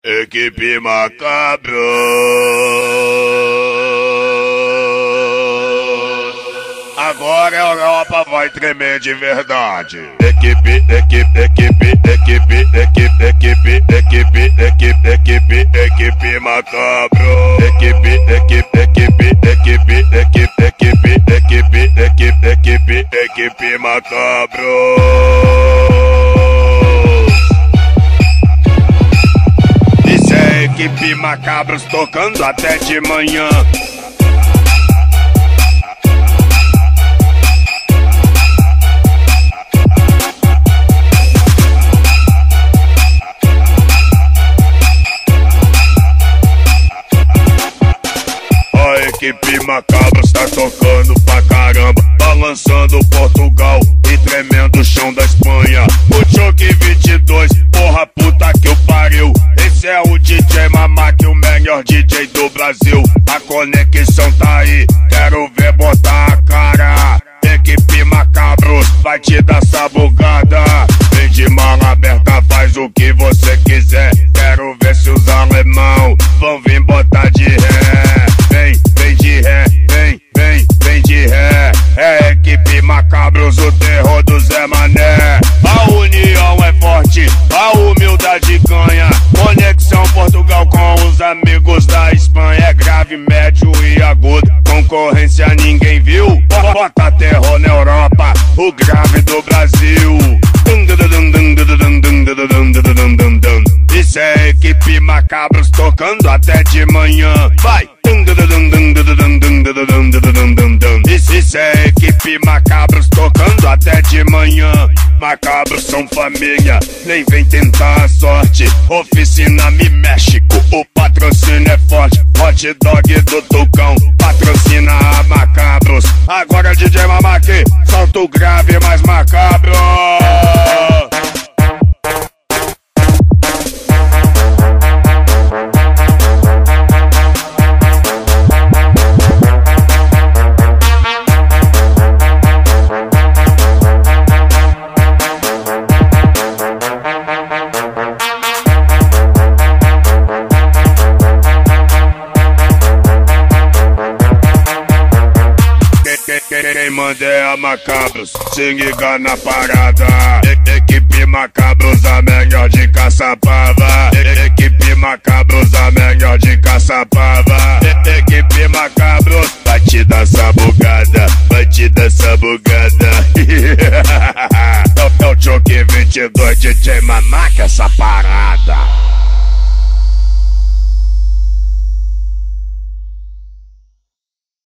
Equipe Macabros. Agora a Europa vai tremer de verdade. Equipe Macabro. Equipe Macabro. Isso é Equipe Macabros tocando até de manhã. Equipe Macabros tá tocando pra caramba, balançando Portugal e tremendo o chão da Espanha. O Choque 22, porra puta que o pariu. Esse é o DJ Mamac, o melhor DJ do Brasil. A conexão tá aí, quero ver botar a cara. Equipe Macabros vai te dar sabugada. Vem de mala aberta, faz o que você quiser. Quero ver se os alemão vão vir botar de ré. Vem de ré, vem de ré. É Equipe Macabros, o terror do Zé Mané. A união é forte, a humildade ganha. Conexão Portugal com os amigos da Espanha. É grave, médio e agudo, concorrência ninguém viu. Bota terror na Europa, o grave do Brasil. Isso é Equipe Macabros tocando até de manhã. Vai! Isso é Equipe Macabros tocando até de manhã. Macabros são família, nem vem tentar a sorte. Oficina Me México, o patrocínio é forte. Hot dog do Tucão patrocina a Macabros. Agora DJ Mamac, solta o grave mais macabro. Quem manda é a Macabros, se liga na parada. Equipe Macabros, a melhor de Caçapava. Equipe Macabros, a melhor de Caçapava. Equipe Macabros, vai te dar sabugada, vai te dar sabugada. É o Choque 22, DJ Mamac, essa parada.